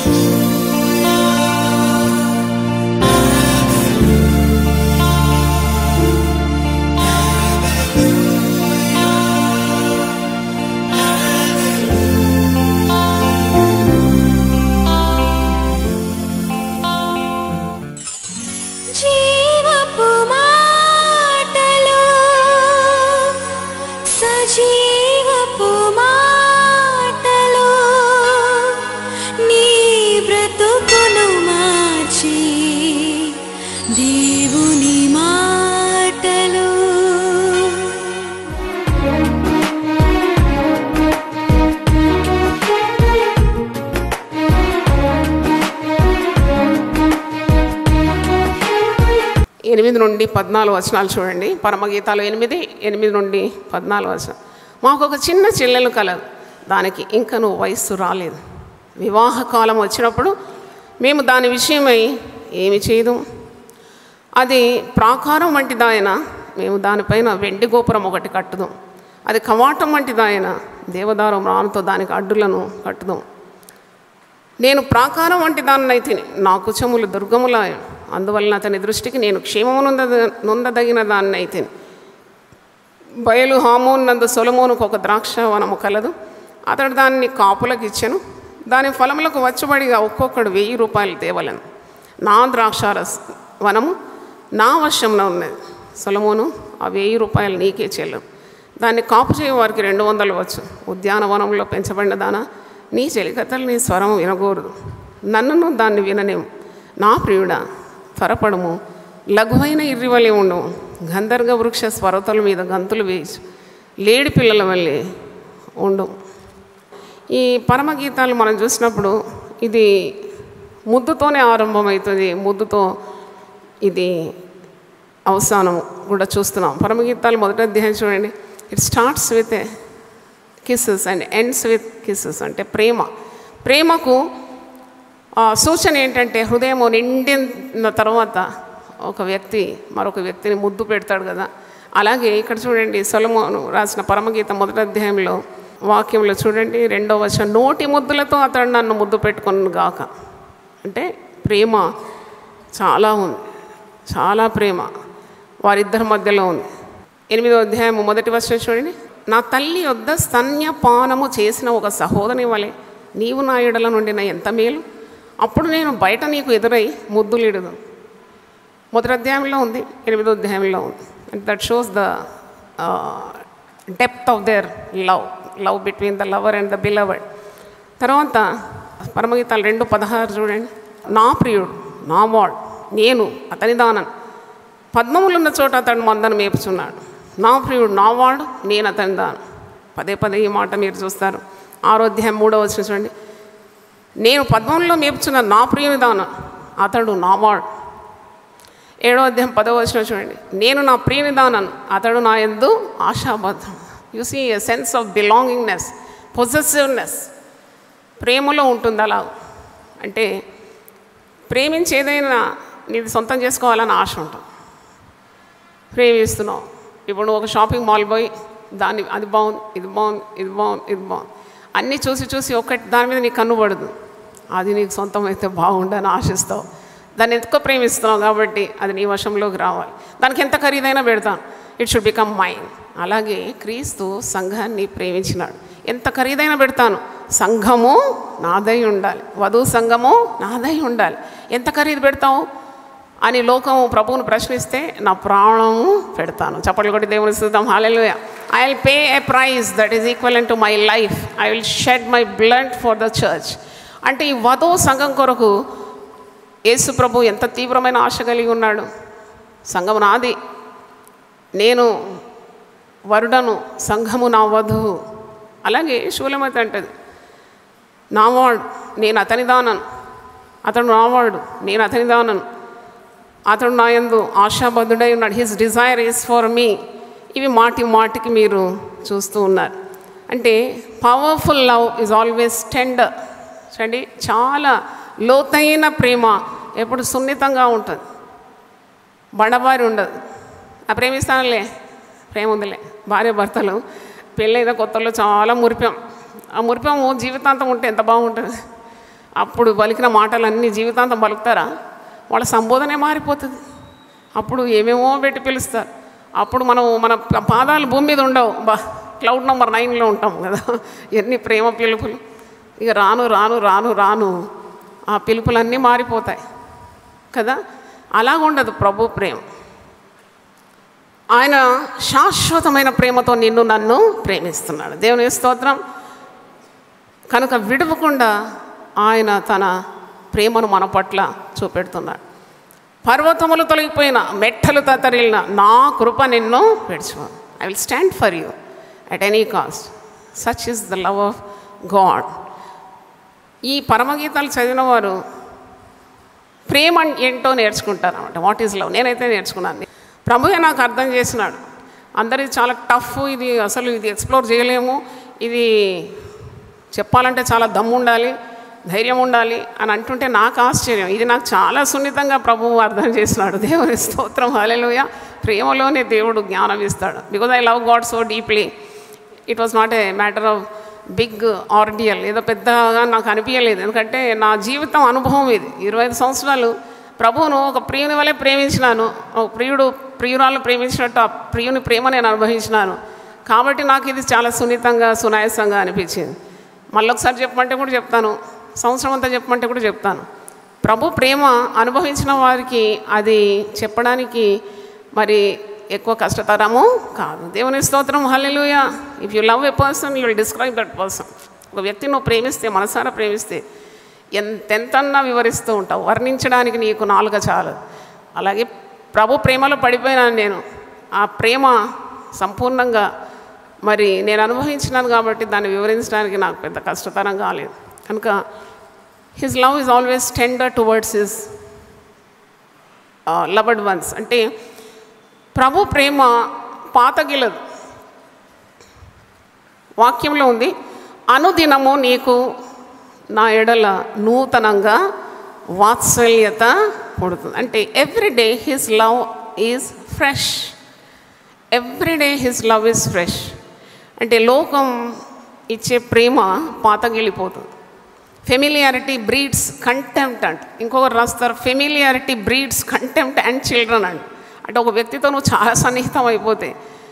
ఎనిమిది నుండి 14 వచనాలు చూడండి. పరమగీతాలు 8 నుండి 14 వచనం. మాకు ఒక చిన్న చెల్లెలు కలదు, దానికి ఇంకనూ వయస్సు రాలేదు. వివాహ కాలం వచ్చినప్పుడు మేము దాని విషయమై ఏమి చేయదు. అది ప్రాకారం వంటిదాయన, మేము దానిపైన వెండి గోపురం ఒకటి కట్టుదాం. అది కవాటం వంటిదాయన, దేవదారం రానుతో దానికి అడ్డులను కట్టుదాం. నేను ప్రాకారం వంటి దాన్నైతే నా కుచములు దుర్గములాయ, అందువలన అతని దృష్టికి నేను క్షేమము నొందదగిన దాన్ని అయితే. బయలు హామోన్ నందు సొలొమోనుకు ఒక ద్రాక్షవనము కలదు. అతడు దాన్ని కాపులకు ఇచ్చెను. దాని ఫలములకు వచ్చబడిగా ఒక్కొక్కడు 1000 రూపాయలు తేవలను. నా ద్రాక్షారస వనము నా వశంలో ఉన్నది. సొలొమోను ఆ 1000 రూపాయలు నీకే చెల్లు. దాన్ని కాపు చేయ వారికి 200 వచ్చు. ఉద్యానవనంలో పెంచబడిన దానా, నీ చెలికత్తలు నీ స్వరం వినకూడదు. నన్నును దాన్ని విననేము. నా ప్రియుడా త్వరపడము, లఘువైన ఇర్రివలే ఉండవు. గంధర్గ వృక్ష స్వరతల మీద గంతులు వేయచ్చు, లేడి పిల్లల వల్లే ఉండు. ఈ పరమగీతాలు మనం చూసినప్పుడు ఇది ముద్దుతోనే ఆరంభమవుతుంది, ముద్దుతో ఇది అవసానం కూడా చూస్తున్నాం. పరమగీతాలు మొదటి అధ్యాయం చూడండి. It starts with kisses and ends with kisses. అంటే ప్రేమకు సూచన ఏంటంటే హృదయం నిండిన తర్వాత ఒక వ్యక్తి మరొక వ్యక్తిని ముద్దు పెడతాడు కదా. అలాగే ఇక్కడ చూడండి, సొలొమోను రాసిన పరమగీతం మొదటి అధ్యాయంలో వాక్యంలో చూడండి 2వ వచనం, నోటి ముద్దులతో అతడు నన్ను ముద్దు పెట్టుకొను గాక. అంటే ప్రేమ చాలా ఉంది, చాలా ప్రేమ వారిద్దరి మధ్యలో ఉంది. 8వ అధ్యాయం మొదటి వచనం చూడండి, నా తల్లి వద్ద స్తన్యపానము చేసిన ఒక సహోదరుని వలె నీవు నా ఎడల నుండిన ఎంత మేలు. అప్పుడు నేను బయట నీకు ఎదురై ముద్దులిడుదు. మొదటి అధ్యాయంలో ఉంది, 8వ అధ్యాయంలో ఉంది. And that shows the depth of their love between the lover and the beloved. తర్వాత పరమగీతాలు 2:16 చూడండి, నా ప్రియుడు నా వాడు నేను అతని దానను, పద్మములున్న చోట అతడు మందను మేపుచున్నాడు. నా ప్రియుడు నా వాడు నేను అతని దాను. పదే ఈ మాట మీరు చూస్తారు. 6వ అధ్యాయం 3వ వచనం చూడండి, నేను పద్మంలో మేపుచున్న నా ప్రియుని దాన, అతడు నా వాడు. 7వ అధ్యాయం 10వ వచనం చూడండి, నేను నా ప్రియుని దానను, అతడు నా యందు ఆశాబద్ధం. You see a sense of belongingness, possessiveness ప్రేమలో ఉంటుంది. అలా అంటే ప్రేమించి ఏదైనా నీది సొంతం చేసుకోవాలని ఆశ ఉంటుంది. ప్రేమిస్తున్నావు. ఇప్పుడు నువ్వు ఒక షాపింగ్ మాల్ పోయి దాన్ని అది బాగుంది, ఇది బాగుంది, ఇది బాగుంది, ఇది బాగుంది అన్నీ చూసి ఒకటి దాని మీద నీకు కన్నుపడదు. అది నీకు సొంతం అయితే బాగుండని ఆశిస్తావు. దాన్ని ఎంతకో ప్రేమిస్తున్నావు కాబట్టి అది నీ వశంలోకి రావాలి. దానికి ఎంత ఖరీదైనా పెడతాను, ఇట్ షుడ్ బికమ్ మైన్. అలాగే క్రీస్తు సంఘాన్ని ప్రేమించినాడు. ఎంత ఖరీదైనా పెడతాను, సంఘము నాదై ఉండాలి, వధువు సంఘము నాదై ఉండాలి. ఎంత ఖరీదు పెడతావు అని లోకము ప్రభువును ప్రశ్నిస్తే నా ప్రాణము పెడతాను. చప్పట్లు కొట్టి దేవుని స్తుతిద్దాం. హల్లెలూయా. I will pay a price that is equivalent to my life. I will shed my blood for the church. అంటే ఈ వధువు సంఘం కొరకు యేసు ప్రభు ఎంత తీవ్రమైన ఆశ కలిగి ఉన్నాడు. సంఘము నాది, నేను వరుడను, సంఘము నా వధువు. అలాగే శూలమతి అంటది, నావాడు నేను అతని దానను, అతడు నావాడు నేను అతని దానను, అతడు నా యందు ఆశాబద్ధుడై ఉన్నాడు. His desire is for me. ఇవి మాటికి మీరు చూస్తూ ఉన్నారు. అంటే powerful love is always tender. చూడండి, చాలా లోతైన ప్రేమ ఎప్పుడు సున్నితంగా ఉంటుంది, బండబారి ఉండదు. ఆ ప్రేమిస్తానులే, ప్రేమ ఉందిలే. భార్య భర్తలు పెళ్ళైన కొత్తలో చాలా మురిపాం. ఆ మురిపము జీవితాంతం ఉంటే ఎంత బాగుంటుంది. అప్పుడు పలికిన మాటలన్నీ జీవితాంతం పలుకుతారా? వాళ్ళ సంబోధనే మారిపోతుంది. అప్పుడు ఏమేమో పెట్టి పిలుస్తారు. అప్పుడు మన పాదాలు భూమి మీద ఉండవు. క్లౌడ్ నెంబర్ 9లో ఉంటాం కదా. ఎన్ని ప్రేమ పిలుపులు! ఇక రాను రాను రాను రాను ఆ పిలుపులన్నీ మారిపోతాయి కదా. అలాగుండదు ప్రభు ప్రేమ. ఆయన శాశ్వతమైన ప్రేమతో నిన్ను నన్ను ప్రేమిస్తున్నాడు. దేవుని స్తోత్రం. కనుక విడవకుండా ఆయన తన ప్రేమను మన పట్ల చూపెడుతున్నాడు. పర్వతములు తొలగిపోయిన, మెట్టలు తత్తరిల్లిన, నా కృప నిన్ను విడిచిపో. I will stand for you at any cost. Such is the love of God. ఈ పరమగీతాలు చదివిన వారు ప్రేమ ఏంటో నేర్చుకుంటారు అన్నమాట. What is love? నేనైతే నేర్చుకున్నాను. ప్రభువే నాకు అర్థం చేసినాడు. అందరిది చాలా టఫ్, ఇది అసలు ఇది ఎక్స్ప్లోర్ చేయలేము, ఇది చెప్పాలంటే చాలా దమ్ము ఉండాలి, ధైర్యం ఉండాలి అని అంటుంటే నాకు ఆశ్చర్యం. ఇది నాకు చాలా సున్నితంగా ప్రభువు అర్థం చేసినాడు. దేవుని స్తోత్రం, హల్లెలూయా. ప్రేమలోనే దేవుడు జ్ఞానం ఇస్తాడు. Because I love God so deeply. It was not a matter of big ordeal. ఏదో పెద్దగా నాకు అనిపించలేదు. ఎందుకంటే నా జీవితం అనుభవం ఇది. 25 సంవత్సరాలు ప్రభువును ఒక ప్రియుని వలె ప్రేమించినాను. ఒక ప్రియురాలను ప్రేమించినట్టు ఆ ప్రియుని ప్రేమ నేను అనుభవించినాను. కాబట్టి నాకు ఇది చాలా సున్నితంగా, సునాయాసంగా అనిపించింది. మళ్ళొకసారి చెప్పమంటే కూడా చెప్తాను, సంవత్సరం అంతా చెప్పమంటే కూడా చెప్తాను. ప్రభు ప్రేమ అనుభవించిన వారికి అది చెప్పడానికి మరి ఎక్కువ కష్టతరము కాదు. దేవుని స్తోత్రం, హల్లెలూయా. If you love a person you will describe that person. ఒక వ్యక్తిని నువ్వు ప్రేమిస్తే, మనసారా ప్రేమిస్తే ఎంతెంతన్నా వివరిస్తూ ఉంటావు. వర్ణించడానికి నీకు నాలుక చాలు. అలాగే ప్రభు ప్రేమలో పడిపోయినాను నేను. ఆ ప్రేమ సంపూర్ణంగా మరి నేను అనుభవించినాను కాబట్టి దాన్ని వివరించడానికి నాకు పెద్ద కష్టతరం కాలేదు. కనుక his love is always tender towards his loved ones. అంటే ప్రభు ప్రేమ పాతగిలదు. వాక్యంలో ఉంది, అనుదినము నీకు నా ఎడల నూతనంగా వాత్సల్యత పుడుతుంది. అంటే everyday his love is fresh. Everyday his love is fresh. అంటే లోకం ఇచ్చే ప్రేమ పాతగిలిపోతుంది. ఫెమిలియారిటీ బ్రీడ్స్ కంటెంప్ట్ అంట. ఇంకొకరు రాస్తారు, familiarity breeds contempt and children అంట. అంటే ఒక వ్యక్తితో నువ్వు చాలా సన్నిహితం అయిపోతే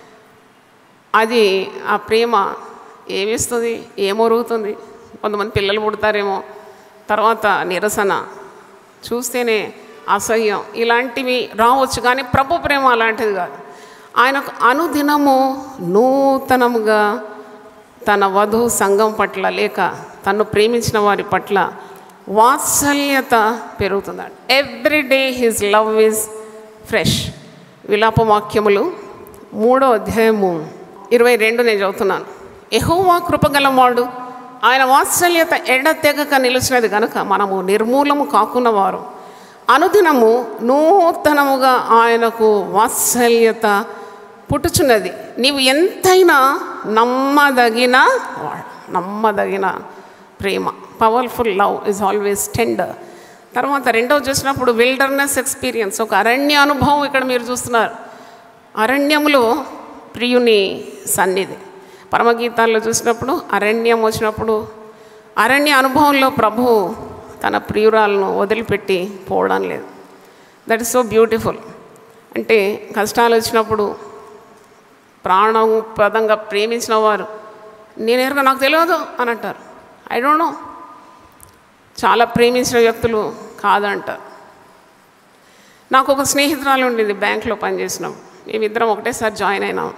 అది ఆ ప్రేమ ఏమిస్తుంది, ఏమొరుగుతుంది. కొంతమంది పిల్లలు పుడతారేమో, తర్వాత నిరసన, చూస్తేనే అసహ్యం, ఇలాంటివి రావచ్చు. కానీ ప్రభు ప్రేమ అలాంటిది కాదు. ఆయనకు అనుదినము నూతనముగా తన వధు సంఘం పట్ల లేక తను ప్రేమించిన వారి పట్ల వాత్సల్యత పెరుగుతుందండి. Everyday his love is fresh. విలాప వాక్యములు 3వ అధ్యాయము 22 నేను చదువుతున్నాను. యెహోవా కృపగలవాడు, ఆయన వాత్సల్యత ఎడతెగక నిలిచినది కనుక మనము నిర్మూలము కాకున్నవారు. అనుదినము నూతనముగా ఆయనకు వాత్సల్యత పుట్టుచున్నది. నీవు ఎంతైనా నమ్మదగిన వాడు. నమ్మదగిన ప్రేమ, powerful love is always tender. తర్వాత రెండవ చూసినప్పుడు విల్డర్నెస్ ఎక్స్పీరియన్స్, ఒక అరణ్య అనుభవం ఇక్కడ మీరు చూస్తున్నారు. అరణ్యములో ప్రియుని సన్నిధి. పరమగీతాల్లో చూసినప్పుడు అరణ్యం వచ్చినప్పుడు అరణ్య అనుభవంలో ప్రభు తన ప్రియురాలను వదిలిపెట్టి పోవడం లేదు. That is so beautiful. అంటే కష్టాలు వచ్చినప్పుడు ప్రాణప్రదంగా ప్రేమించిన వారు నేనేరుగా నాకు తెలియదు అని అంటారు. I don't know. చాలా ప్రేమించిన వ్యక్తులు కాదంటారు. నాకు ఒక స్నేహితురాలు ఉండింది, బ్యాంక్లో పనిచేసినాం. మేమిద్దరం ఒకటేసారి జాయిన్ అయినాం.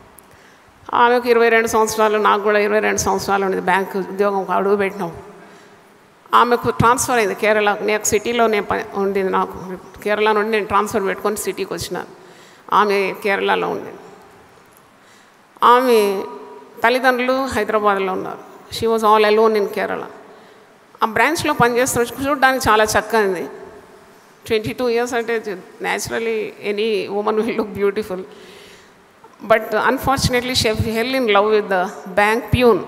ఆమెకు 22 సంవత్సరాలు, నాకు కూడా 22 సంవత్సరాలు ఉండేది. బ్యాంక్ ఉద్యోగం అడుగు పెట్టినాం. ఆమెకు ట్రాన్స్ఫర్ అయింది కేరళకు. నేను సిటీలో ఉండేది. నాకు కేరళ నుండి నేను ట్రాన్స్ఫర్ పెట్టుకొని సిటీకి వచ్చినాను. ఆమె కేరళలో ఉండేది. ఆమె తల్లిదండ్రులు హైదరాబాద్లో ఉన్నారు. She was all alone in Kerala. ఆ బ్రాంచ్లో పనిచేస్తున్న చూడడానికి చాలా చక్కగా 22 years అంటే naturally any women will look beautiful. But unfortunately she fell in love with the bank peon.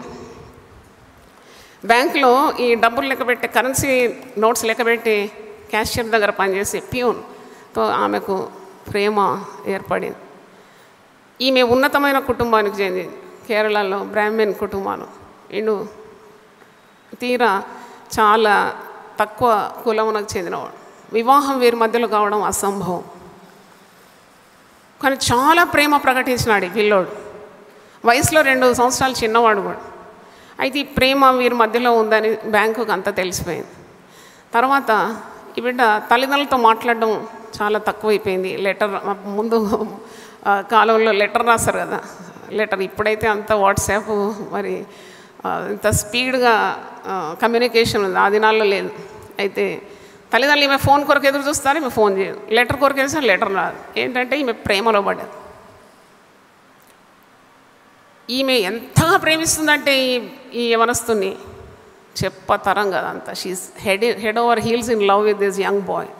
బ్యాంక్లో ఈ డబ్బులు లెక్కబెట్టే, కరెన్సీ నోట్స్ లెక్కబెట్టి క్యాషియర్ దగ్గర పనిచేసే ప్యూన్తో ఆమెకు ప్రేమ ఏర్పడింది. ఈమె ఉన్నతమైన కుటుంబానికి చెందింది. కేరళలో బ్రాహ్మణ్ కుటుంబాలు. తీరా చాలా తక్కువ కులమునకు చెందినవాడు. వివాహం వీరి మధ్యలో కావడం అసంభవం. కానీ చాలా ప్రేమ ప్రకటించినాడు ఈ పిల్లోడు. వయసులో 2 సంవత్సరాలు చిన్నవాడు కూడా. అయితే ఈ ప్రేమ వీరి మధ్యలో ఉందని బ్యాంకుకు అంతా తెలిసిపోయింది. తర్వాత ఈ బిడ్డ తల్లిదండ్రులతో మాట్లాడడం చాలా తక్కువైపోయింది. లెటర్ ముందు కాలంలో లెటర్ రాస్తారు కదా, లెటర్. ఇప్పుడైతే అంత వాట్సాప్ మరి ఇంత స్పీడ్గా కమ్యూనికేషన్ ఉంది, ఆ దినాల్లో లేదు. అయితే తల్లిదండ్రులు ఈమె ఫోన్ కొరకు ఎదురు చూస్తారు, ఈమె ఫోన్ చేయదు. లెటర్ కొరకు వేస్తే లెటర్ రాదు. ఏంటంటే ఈమె ప్రేమలో పడ్డది. ఈమె ఎంతగా ప్రేమిస్తుందంటే ఈ యవనస్తుని చెప్పతరం కదా అంతా. She is head over heels in love with this young boy.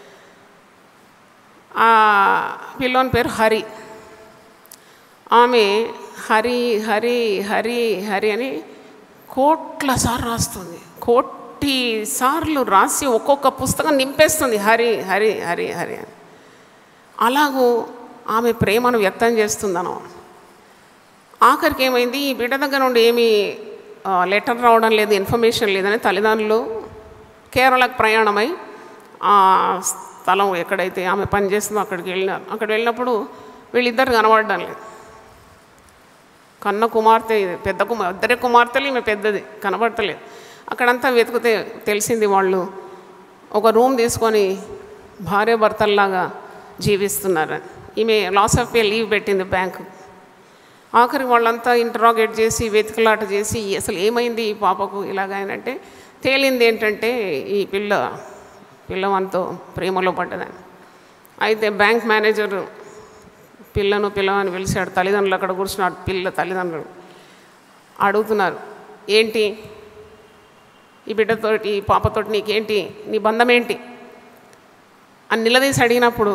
ఆ పిల్లోని పేరు హరి. ఆమె హరి హరి హరి హరి అని కోట్ల సార్లు రాస్తుంది. కోటి సార్లు రాసి ఒక్కొక్క పుస్తకం నింపేస్తుంది హరి హరి హరి హరి అని. అలాగూ ఆమె ప్రేమను వ్యక్తం చేస్తుందనమాట. ఆఖరికి ఏమైంది, ఈ బిడ్డ దగ్గర నుండి ఏమీ లెటర్ రావడం లేదు, ఇన్ఫర్మేషన్ లేదని తల్లిదండ్రులు కేరళకు ప్రయాణమై ఆ స్థలం ఎక్కడైతే ఆమె పనిచేస్తుందో అక్కడికి వెళ్ళినారు. అక్కడ వెళ్ళినప్పుడు వీళ్ళిద్దరు కనబడడం లేదు. కన్న కుమార్తె, పెద్ద ఇద్దరే కుమార్తెలు, ఈమె పెద్దది, కనబడతలేదు. అక్కడంతా వెతికితే తెలిసింది వాళ్ళు ఒక రూమ్ తీసుకొని భార్య భర్తల్లాగా జీవిస్తున్నారని. ఈమె లాస్ ఆఫ్ పే లీవ్ పెట్టింది బ్యాంకు. ఆఖరికి వాళ్ళంతా ఇంటరాగేట్ చేసి వెతికలాట చేసి అసలు ఏమైంది ఈ పాపకు ఇలాగైనంటే తేలింది ఏంటంటే ఈ పిల్లవంతో ప్రేమలో పడ్డదని. అయితే బ్యాంక్ మేనేజరు పిల్లని పిలిచాడు. తల్లిదండ్రులు అక్కడ కూర్చున్నాడు. తల్లిదండ్రులు అడుగుతున్నారు, ఏంటి ఈ బిడ్డతోటి, ఈ పాపతోటి నీకేంటి, నీ బంధం ఏంటి అని నిలదీసి అడిగినప్పుడు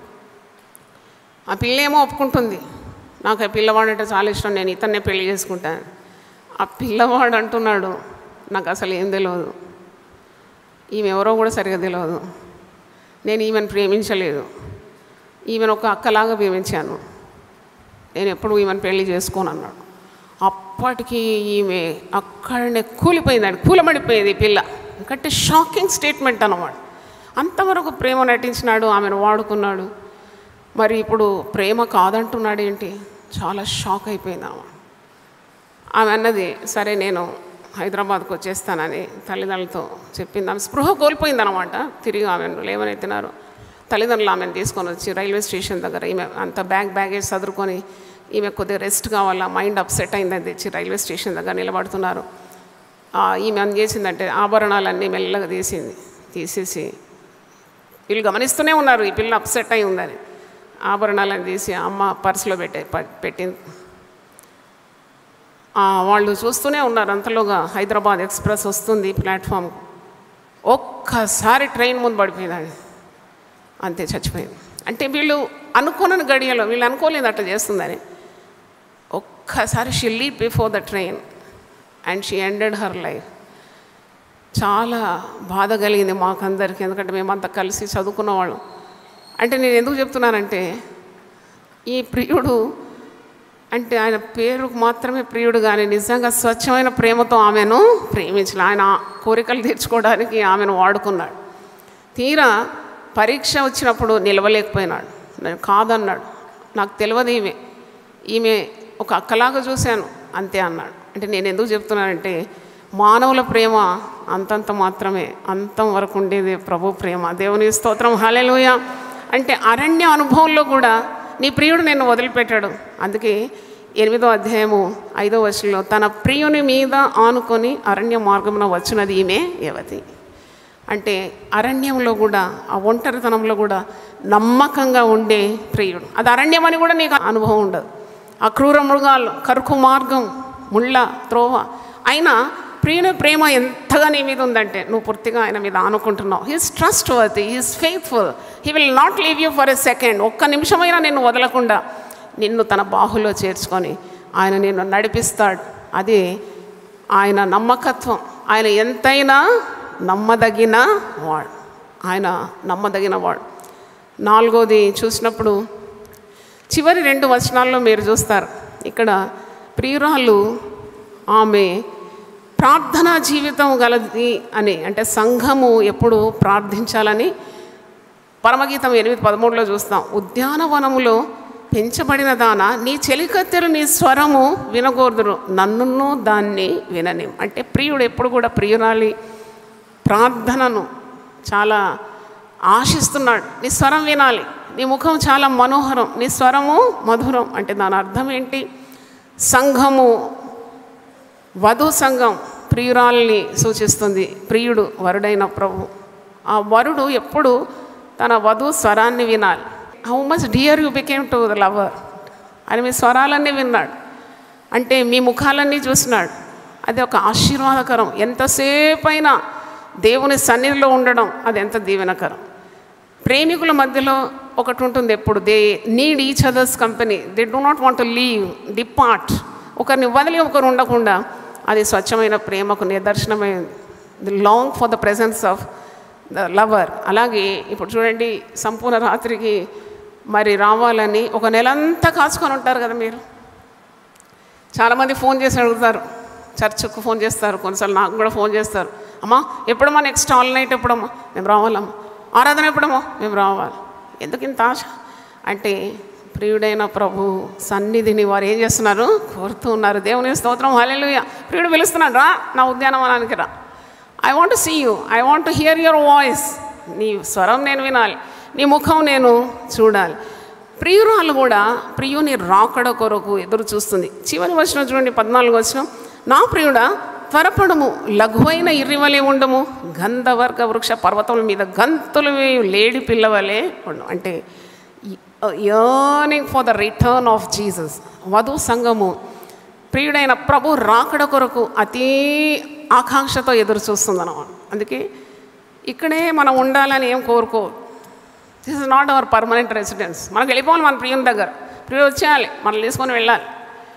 ఆ పిల్లేమో ఒప్పుకుంటుంది, నాకు ఆ పిల్లవాడంటే చాలా ఇష్టం, నేను ఇతన్నే పెళ్లి చేసుకుంటాను. ఆ పిల్లవాడు అంటున్నాడు, నాకు అసలు ఏం తెలియదు, ఈమె ఎవరో కూడా సరిగా తెలియదు, నేను ఈమెను ప్రేమించలేదు, ఈమెను ఒక అక్కలాగా ప్రేమించాను, నేను ఎప్పుడు ఈమెను పెళ్లి చేసుకోను అన్నాడు. అప్పటికి ఈమె అక్కడనే కూలిపోయిందండి, కూలబడిపోయేది ఈ పిల్ల. ఎందుకంటే షాకింగ్ స్టేట్మెంట్ అన్నమాట. అంతవరకు ప్రేమ నటించినాడు, ఆమెను వాడుకున్నాడు. మరి ఇప్పుడు ప్రేమ కాదంటున్నాడు ఏంటి? చాలా షాక్ అయిపోయింది ఆమె అన్నది, సరే నేను హైదరాబాద్కు వచ్చేస్తానని తల్లిదండ్రులతో చెప్పింది. ఆమె స్పృహ కోల్పోయిందనమాట. తిరిగి ఆమెను లేవనెత్తినారు. తల్లిదండ్రులు ఆమెను తీసుకొని వచ్చి రైల్వే స్టేషన్ దగ్గర ఈమె అంత బ్యాగేజ్ చదువుకొని ఈమె కొద్దిగా రెస్ట్ కావాలా, మైండ్ అప్సెట్ అయిందని తెచ్చి రైల్వే స్టేషన్ దగ్గర నిలబడుతున్నారు. ఈమె అని చేసిందంటే ఆభరణాలన్నీ మెల్లగా తీసేసి వీళ్ళు గమనిస్తూనే ఉన్నారు ఈ పిల్ల అప్సెట్ అయి ఉందని. ఆభరణాలను తీసి అమ్మ పర్సులో పెట్టింది. వాళ్ళు చూస్తూనే ఉన్నారు. అంతలోగా హైదరాబాద్ ఎక్స్ప్రెస్ వస్తుంది ప్లాట్ఫామ్. ఒక్కసారి ట్రైన్ ముందు పడిపోయింది, అంతే చచ్చిపోయింది. అంటే వీళ్ళు అనుకోని గడియలో, వీళ్ళు అనుకోలేదు అట్లా చేస్తుందని. ఒక్కసారి she leap before the train and she ended her life. చాలా బాధ కలిగింది మాకందరికి, ఎందుకంటే మేమంతా కలిసి చదువుకున్న వాళ్ళం. అంటే నేను ఎందుకు చెప్తున్నానంటే, ఈ ప్రియుడు అంటే ఆయన పేరుకు మాత్రమే ప్రియుడు, కానీ నిజంగా స్వచ్ఛమైన ప్రేమతో ఆమెను ప్రేమించిన, ఆయన కోరికలు తీర్చుకోవడానికి ఆమెను వాడుకున్నాడు. తీరా పరీక్ష వచ్చినప్పుడు నిలవలేకపోయినాడు, నేను కాదన్నాడు. నాకు తెలియదు ఈమె ఒక అక్కలాగా చూశాను అంతే అన్నాడు. అంటే నేను ఎందుకు చెప్తున్నానంటే, మానవుల ప్రేమ అంతంత మాత్రమే, అంతం వరకు ఉండేది ప్రభు ప్రేమ. దేవుని స్తోత్రం, హల్లెలూయా. అంటే అరణ్య అనుభవంలో కూడా నీ ప్రియుడు నిన్ను వదిలిపెట్టాడు. అందుకే 8వ అధ్యాయము 5వ వచనంలో తన ప్రియుని మీద ఆనుకొని అరణ్య మార్గమున వచ్చినది ఈమె యువతి. అంటే అరణ్యంలో కూడా, ఆ ఒంటరితనంలో కూడా నమ్మకంగా ఉండే ప్రియుడు. అది అరణ్యం అని కూడా నీకు అనుభవం ఉండదు. ఆ క్రూర మృగాలు, కరుకు మార్గం, ముళ్ళ త్రోవ, అయినా ప్రియుని ప్రేమ ఎంతగా నీ మీద ఉందంటే నువ్వు పూర్తిగా ఆయన మీద ఆనుకుంటున్నావు. He is trustworthy, he is faithful, he will not leave you for a second. ఒక్క నిమిషమైనా నిన్ను వదలకుండా నిన్ను తన బాహులో చేర్చుకొని ఆయన నిన్ను నడిపిస్తాడు. అది ఆయన నమ్మకత్వం. ఆయన ఎంతైనా నమ్మదగిన వాడు, ఆయన నమ్మదగిన వాడు. 4వది చూసినప్పుడు చివరి 2 వచనాల్లో మీరు చూస్తారు. ఇక్కడ ప్రియురాలు ఆమె ప్రార్థనా జీవితం గలది అని, అంటే సంఘము ఎప్పుడు ప్రార్థించాలని పరమగీతం 8:13 చూస్తాం. ఉద్యానవనములో పెంచబడిన దాన నీ చెలికత్తెలు నీ స్వరము వినగోర్దురు, నన్నును దాన్ని వినని. అంటే ప్రియుడు ఎప్పుడు కూడా ప్రియురాలి ప్రార్థనను చాలా ఆశిస్తున్నాడు. నీ స్వరం వినాలి, నీ ముఖం చాలా మనోహరం, నీ స్వరము మధురం. అంటే దాని అర్థం ఏంటి? సంఘము, వధు సంఘం ప్రియురాల్ని సూచిస్తుంది. ప్రియుడు వరుడైన ప్రభు. ఆ వరుడు ఎప్పుడు తన వధు స్వరాన్ని వినాలి. How much dear you became to the lover అని మీ స్వరాలన్నీ విన్నాడు. అంటే మీ ముఖాలన్నీ చూసినాడు. అది ఒక ఆశీర్వాదకరం. ఎంతసేపైనా దేవుని సన్నిధిలో ఉండడం అది ఎంత దీవెనకరం. ప్రేమికుల మధ్యలో ఒకటి ఉంటుంది ఎప్పుడు, they need each others company, they do not want to leave, depart. ఒకరిని వదిలి ఒకరు ఉండకుండా, అది స్వచ్ఛమైన ప్రేమకు నిదర్శనమైంది. The long for the presence of the lover. అలాగే ఇప్పుడు చూడండి, సంపూర్ణ రాత్రికి మరి రావాలని ఒక నెలంతా కాచుకొని ఉంటారు కదా మీరు. చాలామంది ఫోన్ చేసి అడుగుతారు, చర్చ్కు ఫోన్ చేస్తారు, కొన్నిసార్లు నాకు కూడా ఫోన్ చేస్తారు. అమ్మా ఎప్పుడమ్మా నెక్స్ట్ ఆల్ నైట్ ఎప్పుడమ్మా? మేము రావాలమ్మా. ఆరాధన ఎప్పుడమ్మా? మేము రావాలి. ఎందుకు ఇంత ఆశ అంటే, ప్రియుడైన ప్రభు సన్నిధిని వారు ఏం చేస్తున్నారు? కోరుతూ ఉన్నారు. దేవుని స్తోత్రం, హల్లెలూయా. ప్రియుడు పిలుస్తున్నాడు, రా నా ఉద్యానవనానికి రా. I want to see you, I want to hear your voice. నీ స్వరం నేను వినాలి, నీ ముఖం నేను చూడాలి. ప్రియురాలు కూడా ప్రియుని రాకడ కొరకు ఎదురు చూస్తుంది. చివరి వచనం చూడండి, 14 వచనం. నా ప్రియుడా త్వరపడము, లఘువైన ఇర్రివలే ఉండము, గంధవర్గ వృక్ష పర్వతముల మీద గంతులు లేడి పిల్లవలే ఉండము. అంటే yearning for the return of Jesus. వధు సంఘము ప్రియుడైన ప్రభు రాకడ కొరకు అతి ఆకాంక్షతో ఎదురు చూస్తుందన్నమాట. అందుకే ఇక్కడే మనం ఉండాలని ఏం కోరుకో. This is not our permanent residence. మనకు వెళ్ళిపోవాలి మన ప్రియుని దగ్గర. ప్రియుడు వచ్చేయాలి, మనం తీసుకొని వెళ్ళాలి.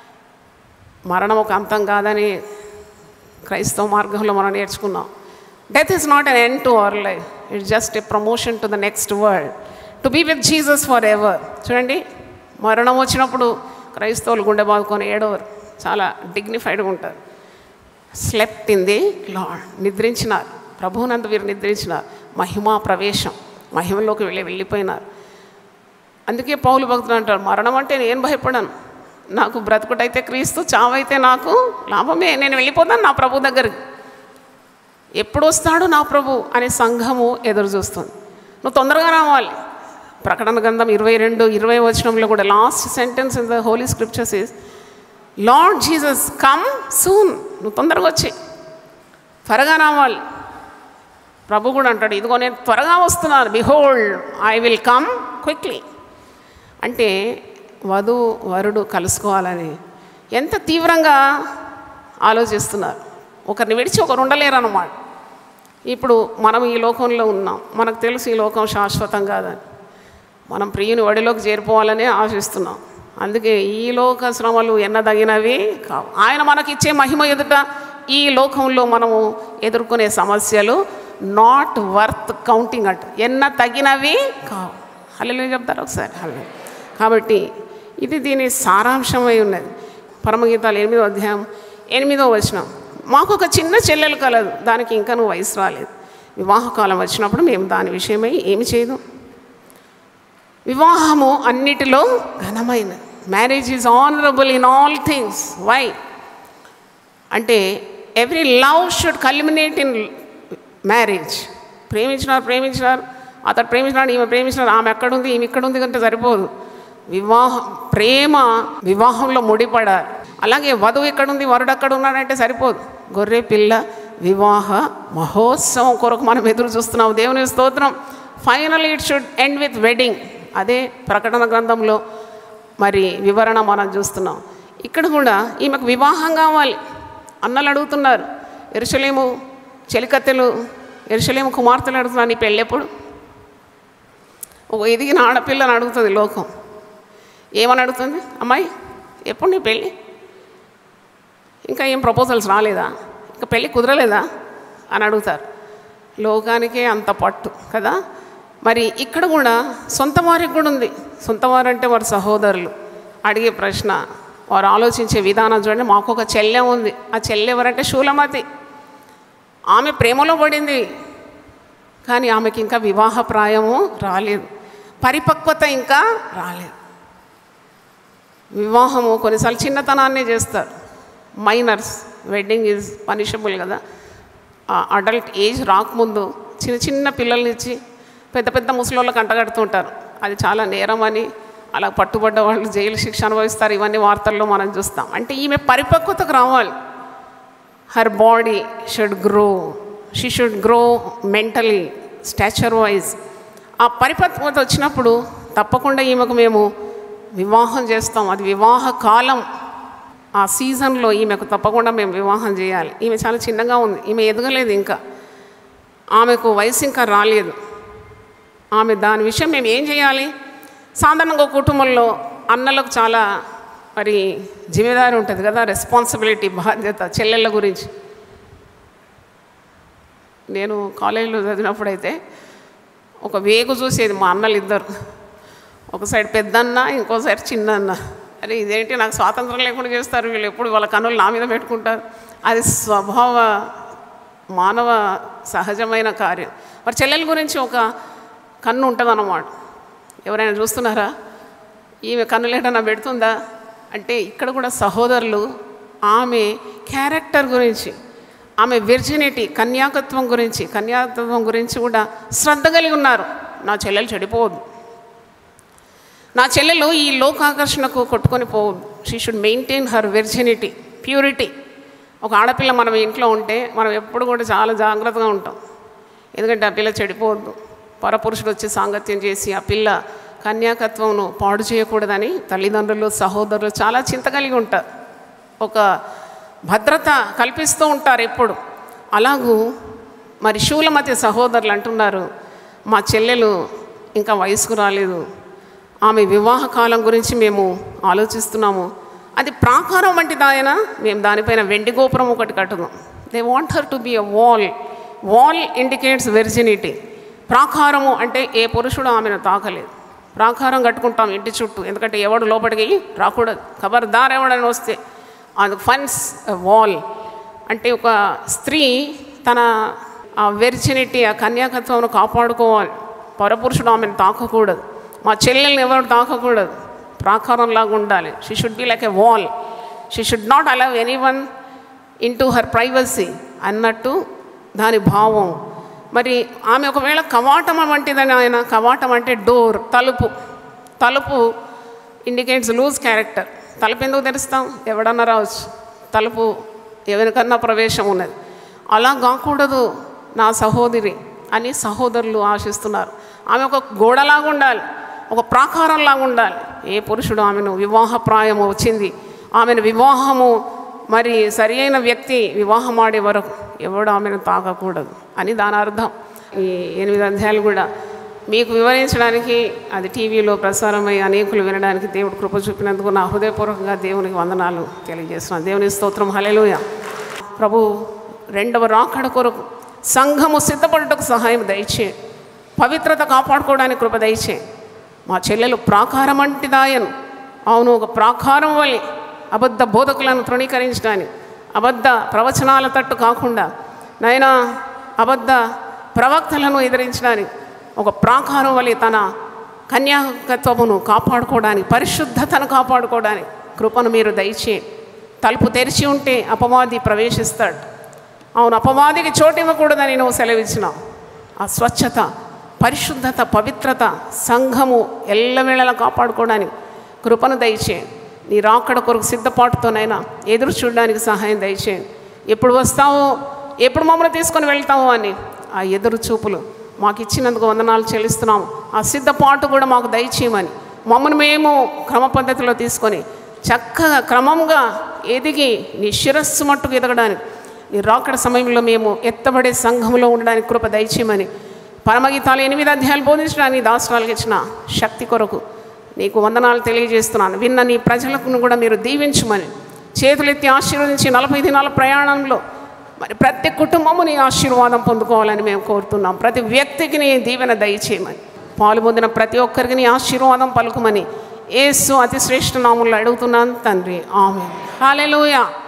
మరణం ఒక అంతం కాదని క్రైస్తవ మార్గంలో మనం నేర్చుకున్నాం. Death is not an end to our life, it's just a promotion to the next world, to be with Jesus forever. చూడండి, మరణం వచ్చినప్పుడు క్రైస్తవులు గుండె బాదుకొని ఏడవరు, చాలా డిగ్నిఫైడ్గా ఉంటారు. స్లెప్ట్ ఇన్ ది లార్డ్, నిద్రించినారు, ప్రభువునందు వీరు నిద్రించినారు. మహిమా ప్రవేశం, మహిమలోకి వెళ్ళిపోయినారు. అందుకే పౌలు భక్తులు అంటారు, మరణం అంటే నేను భయపడను, నాకు బ్రతుకుటైతే క్రీస్తు, చావైతే నాకు లాభమే, నేను వెళ్ళిపోతాను నా ప్రభు దగ్గరికి. ఎప్పుడు వస్తాడు నా ప్రభు అనే సంఘము ఎదురు చూస్తుంది. నువ్వు తొందరగా రావాలి. ప్రకటన గ్రంథం 22-20 వచనంలో కూడా last sentence in the holy scriptures is, Lord Jesus come soon. నువ్వు తొందరగా వచ్చి త్వరగా రావాలి. ప్రభు కూడా అంటాడు, ఇదిగో నేను త్వరగా వస్తున్నాను, behold I will come quickly. అంటే వరుడు కలుసుకోవాలని ఎంత తీవ్రంగా ఆలోచిస్తున్నారు. ఒకరిని విడిచి ఒకరు ఉండలేరు అన్నమాట. ఇప్పుడు మనం ఈ లోకంలో ఉన్నాం, మనకు తెలుసు ఈ లోకం శాశ్వతం కాదని. మనం ప్రియుని ఒడిలోకి చేరిపోవాలని ఆశిస్తున్నాం. అందుకే ఈ లోక శ్రమలు ఎన్నదగినవి కావు. ఆయన మనకిచ్చే మహిమ ఎదుట ఈ లోకంలో మనము ఎదుర్కొనే సమస్యలు నాట్ వర్త్ కౌంటింగ్ అంట, ఎన్న తగినవి కావు. హల్లెలూయా చెప్తారు ఒకసారి. హల్లెలూయా. కాబట్టి ఇది దీని సారాంశమై ఉన్నది. పరమగీతాలు 8వ అధ్యాయం 8వ వచనం. మాకు ఒక చిన్న చెల్లెలు కలదు, దానికి ఇంకా నువ్వు వయసు రాలేదు. వివాహకాలం వచ్చినప్పుడు మేము దాని విషయమై ఏమి చేయదు. వివాహము అన్నిటిలో ఘనమైనది. Marriage is honourable in all things. Why అంటే every love should culminate in marriage. ప్రేమించినారు, అతడు ప్రేమించినాడు, ఈమె ప్రేమించినారు, ఆమె ఎక్కడుంది ఈమె ఇక్కడుంది కంటే సరిపోదు. ప్రేమ వివాహంలో ముడిపడాలి. అలాగే వధువు ఎక్కడుంది వరుడు అక్కడ ఉన్నాడంటే సరిపోదు. గొర్రె పిల్ల వివాహ మహోత్సవం కొరకు మనం ఎదురు చూస్తున్నాం. దేవుని స్తోత్రం. Finally it should end with wedding. అదే ప్రకటన గ్రంథంలో మరి వివరణ మనం చూస్తున్నాం. ఇక్కడ కూడా ఈమెకు వివాహం కావాలి. అన్నలు అడుగుతున్నారు, యెరూషలేము చెలికత్తెలు, యెరూషలేము కుమార్తెలు అడుగుతున్నారు, నీ పెళ్ళి ఎప్పుడు? ఒక ఎదిగిన ఆడపిల్లని అడుగుతుంది లోకం. ఏమని అడుగుతుంది? అమ్మాయి ఎప్పుడు నీ పెళ్ళి? ఇంకా ఏం ప్రపోజల్స్ రాలేదా? ఇంకా పెళ్ళి కుదరలేదా అని అడుగుతారు. లోకానికే అంత పట్టు కదా. మరి ఇక్కడ కూడా సొంత వారికి కూడా ఉంది. సొంత వారంటే వారి సహోదరులు అడిగే ప్రశ్న, వారు ఆలోచించే విధానం చూడండి. మాకు ఒక చెల్లె ఉంది. ఆ చెల్లె ఎవరంటే శూలమతి. ఆమె ప్రేమలో పడింది, కానీ ఆమెకి ఇంకా వివాహ ప్రాయము రాలేదు, పరిపక్వత ఇంకా రాలేదు. వివాహము కొన్నిసార్లు చిన్నతనాన్నే చేస్తారు. మైనర్స్ వెడ్డింగ్ ఈజ్ పనిషబుల్ కదా. అడల్ట్ ఏజ్ రాకముందు చిన్న చిన్న పిల్లల్ని ఇచ్చి పెద్ద పెద్ద ముసలోళ్ళకి అంటగడుతుంటారు. అది చాలా నేరం అని అలా పట్టుబడ్డ వాళ్ళు జైలు శిక్ష అనుభవిస్తారు. ఇవన్నీ వార్తల్లో మనం చూస్తాం. అంటే ఈమె పరిపక్వతకు రావాలి. Her body should grow, she should grow mentally, stature wise. ఆ పరిపక్వత వచ్చినప్పుడు తప్పకుండా ఈమెకు మేము వివాహం చేస్తాం. అది వివాహ కాలం. ఆ సీజన్లో ఈమెకు తప్పకుండా మేము వివాహం చేయాలి. ఈమె చాలా చిన్నగా ఉంది, ఈమె ఎదగలేదు, ఇంకా ఆమెకు వయసు ఇంకా రాలేదు. ఆమె దాని విషయం మేము ఏం చేయాలి? సాధారణంగా కుటుంబంలో అన్నలకు చాలా మరి జిమ్మేదారి ఉంటుంది కదా, రెస్పాన్సిబిలిటీ, బాధ్యత చెల్లెళ్ళ గురించి. నేను కాలేజీలో చదివినప్పుడైతే ఒక వేగు చూసేది మా అన్నలు ఇద్దరు. ఒక సైడ్ పెద్దన్న, ఇంకో సైడ్ చిన్నన్న. అరే ఇదేంటి, నాకు స్వాతంత్రం లేకుండా చేస్తారు వీళ్ళు, ఎప్పుడు వాళ్ళ కన్నులు నా మీద పెట్టుకుంటారు. అది స్వభావ మానవ సహజమైన కార్యం. మరి చెల్లెల గురించి ఒక కన్ను ఉంటుంది అన్నమాట. ఎవరైనా చూస్తున్నారా? ఈమె కన్నులేటన్నా పెడుతుందా అంటే ఇక్కడ కూడా సహోదరులు ఆమె క్యారెక్టర్ గురించి, ఆమె విర్జినిటీ, కన్యాకత్వం గురించి కూడా శ్రద్ధ కలిగి ఉన్నారు. నా చెల్లెలు చెడిపోవద్దు, నా చెల్లెలు ఈ లోకాకర్షణకు కొట్టుకొని పోవద్దు. She should maintain her virginity, purity. ఒక ఆడపిల్ల మనం ఇంట్లో ఉంటే మనం ఎప్పుడు కూడా చాలా జాగ్రత్తగా ఉంటాం. ఎందుకంటే ఆ పిల్ల చెడిపోవద్దు, పరపురుషుడు వచ్చి సాంగత్యం చేసి ఆ పిల్ల కన్యాకత్వంను పాడు చేయకూడదని తల్లిదండ్రులు, సహోదరులు చాలా చింత కలిగి ఉంటారు. ఒక భద్రత కల్పిస్తూ ఉంటారు ఎప్పుడు. అలాగూ మరి శూలమతి సహోదరులు అంటున్నారు, మా చెల్లెలు ఇంకా వయసుకు రాలేదు, ఆమె వివాహ కాలం గురించి మేము ఆలోచిస్తున్నాము. అది ప్రాకారం వంటిది ఆయన, మేము దానిపైన వెండి గోపురం ఒకటి కట్టుదాం. They want her to be a wall. Wall indicates virginity. ప్రాకారము అంటే ఏ పురుషుడు ఆమెను తాకలేదు. ప్రాకారం కట్టుకుంటాం ఇంటి చుట్టూ, ఎందుకంటే ఎవడు లోపలికి రాకూడదు. ఖబర్దార్ ఎవడని వస్తే అది ఫన్స్ వాల్. అంటే ఒక స్త్రీ తన ఆ వెర్జినిటీ, ఆ కన్యాకత్వంను కాపాడుకోవాలి. పరపురుషుడు ఆమెను తాకకూడదు. మా చెల్లెల్ని ఎవరు తాకకూడదు, ప్రాకారంలాగా ఉండాలి. She should be like a wall. She should not allow anyone into her privacy అన్నట్టు దాని భావం. మరి ఆమె ఒకవేళ కవాటం వంటిదని ఆయన, కవాటం అంటే డోర్, తలుపు ఇండికేట్స్ లూజ్ క్యారెక్టర్. తలుపు ఎందుకు తెరుస్తాం? ఎవడన్నా రావచ్చు, తలుపు ఎవరికన్నా ప్రవేశం ఉన్నది. అలా కాకూడదు నా సహోదరి అని సహోదరులు ఆశిస్తున్నారు. ఆమె ఒక గోడలాగా ఉండాలి, ఒక ప్రాకారంలాగా ఉండాలి. ఏ పురుషుడు ఆమెను వివాహ ప్రాయము వచ్చింది, ఆమెను వివాహము మరి సరి అయిన వ్యక్తి వివాహం ఆడే వరకు ఎవడు ఆమెను తాకకూడదు అని దాని అర్థం. ఈ 8 అధ్యాయాలు కూడా మీకు వివరించడానికి, అది టీవీలో ప్రసారమై అనేకులు వినడానికి దేవుడు కృప చూపినందుకు నా హృదయపూర్వకంగా దేవునికి వందనాలు తెలియజేస్తున్నాను. దేవుని స్తోత్రం, హల్లెలూయా. ప్రభు రెండవ రాకడ కొరకు సంఘము సిద్ధపడుటకు సహాయం దయచే, పవిత్రత కాపాడుకోవడానికి కృప దయచే. మా చెల్లెలు ప్రాకారం అంటిదాయను. అవును, ఒక ప్రాకారం వలె అబద్ధ బోధకులను తృణీకరించడానికి, అబద్ధ ప్రవచనాల తట్టు కాకుండా నైనా అబద్ధ ప్రవక్తలను ఎదిరించడానికి ఒక ప్రాకారం వలె తన కన్యాకత్వమును కాపాడుకోవడానికి, పరిశుద్ధతను కాపాడుకోవడానికి కృపను మీరు దయచేయండి. తలుపు తెరిచి ఉంటే అపవాది ప్రవేశిస్తాడు. అవును, అపవాదికి చోటు ఇవ్వకూడదని నువ్వు సెలవిచ్చినావు. ఆ స్వచ్ఛత, పరిశుద్ధత, పవిత్రత సంఘము ఎల్లవేళలా కాపాడుకోవడానికి కృపను దయచేయండి. నీ రాకడ కొరకు సిద్ధపాటుతోనైనా ఎదురు చూడడానికి సహాయం దయచేయండి. ఎప్పుడు వస్తావో, ఎప్పుడు మమ్మల్ని తీసుకొని వెళ్తావో అని ఆ ఎదురు చూపులు మాకు ఇచ్చినందుకు వందనాలు చెల్లిస్తున్నాము. ఆ సిద్ధపాటు కూడా మాకు దయచేయమని మమ్మల్ని మేము క్రమ పద్ధతిలో తీసుకొని చక్కగా క్రమంగా ఎదిగి నీ శిరస్సు మట్టుకు ఎదగడానికి, నీ రాకడ సమయంలో మేము ఎత్తబడే సంఘంలో ఉండడానికి కృప దయచేయమని పరమగీతాలు 8 అధ్యాయాలు బోధించడానికి దాసరాలకు ఇచ్చిన శక్తి కొరకు నీకు వందనాలు తెలియజేస్తున్నాను. విన్న నీ ప్రజలకు కూడా మీరు దీవించమని చేతులెత్తి ఆశీర్వదించి 40 దినాల ప్రయాణంలో మరి ప్రతి కుటుంబము నీ ఆశీర్వాదం పొందుకోవాలని మేము కోరుతున్నాం. ప్రతి వ్యక్తికి నీ దీవెన దయచేయమని, పాలు పొందిన ప్రతి ఒక్కరికి నీ ఆశీర్వాదం పలుకుమని యేసు అతి శ్రేష్ఠ నామములో అడుగుతున్నాను తండ్రి, ఆమేన్. హల్లెలూయా.